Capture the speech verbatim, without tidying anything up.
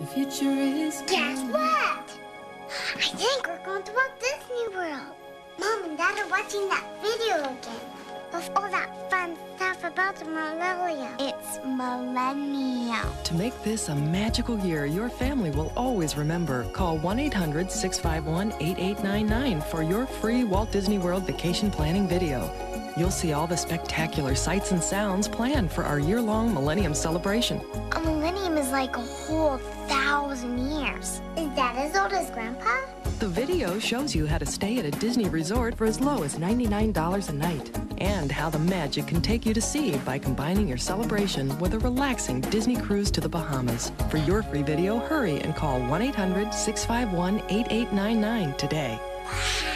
The future is Guess what? I think we're going to Walt Disney World. Mom and Dad are watching that video again of all that fun stuff about the millennium. It's millennium. To make this a magical year your family will always remember, call one eight hundred, six five one, eight eight nine nine for your free Walt Disney World vacation planning video. You'll see all the spectacular sights and sounds planned for our year-long Millennium celebration. A millennium is like a whole thousand years. Is that as old as Grandpa? The video shows you how to stay at a Disney resort for as low as ninety-nine dollars a night, and how the magic can take you to sea by combining your celebration with a relaxing Disney cruise to the Bahamas. For your free video, hurry and call one eight hundred, six five one, eight eight nine nine today. Wow.